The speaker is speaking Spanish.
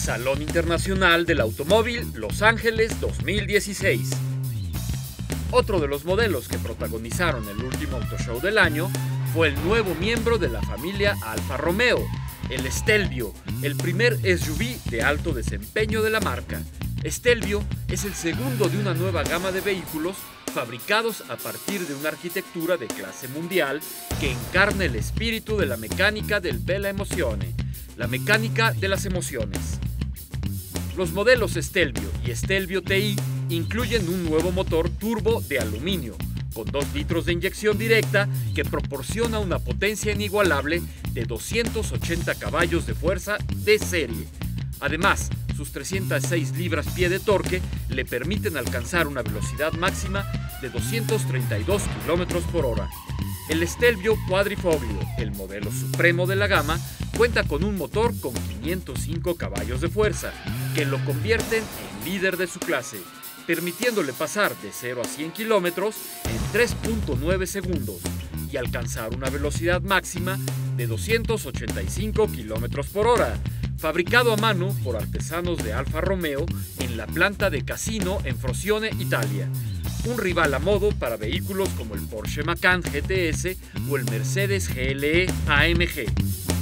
Salón Internacional del Automóvil Los Ángeles 2016. Otro de los modelos que protagonizaron el último Auto Show del año fue el nuevo miembro de la familia Alfa Romeo, el Stelvio, el primer SUV de alto desempeño de la marca. Stelvio es el segundo de una nueva gama de vehículos fabricados a partir de una arquitectura de clase mundial que encarna el espíritu de la mecánica del Bella Emozione, la mecánica de las emociones. Los modelos Stelvio y Stelvio TI incluyen un nuevo motor turbo de aluminio, con 2 litros de inyección directa que proporciona una potencia inigualable de 280 caballos de fuerza de serie. Además, sus 306 libras-pie de torque le permiten alcanzar una velocidad máxima de 232 km por hora. El Stelvio Quadrifoglio, el modelo supremo de la gama, cuenta con un motor con 505 caballos de fuerza, que lo convierten en líder de su clase, permitiéndole pasar de 0 a 100 km en 3.9 segundos y alcanzar una velocidad máxima de 285 km por hora. Fabricado a mano por artesanos de Alfa Romeo en la planta de Cassino en Frosione, Italia. Un rival a modo para vehículos como el Porsche Macan GTS o el Mercedes GLE AMG.